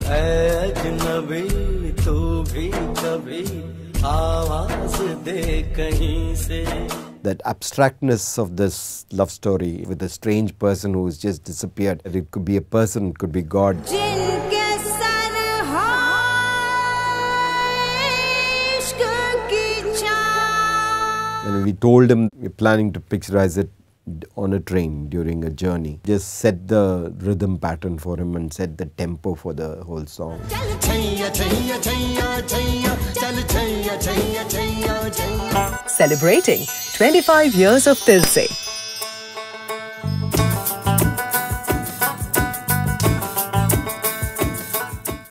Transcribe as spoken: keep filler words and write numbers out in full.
अजनबी तू भी कभी आवाज दे कहीं से. That abstractness of this love story with a strange person who has just disappeared. It could be a person, it could be God. When we told him we're planning to picturize it on a train during a journey, just set the rhythm pattern for him and set the tempo for the whole song. Celebrating twenty-five years of Dil Se.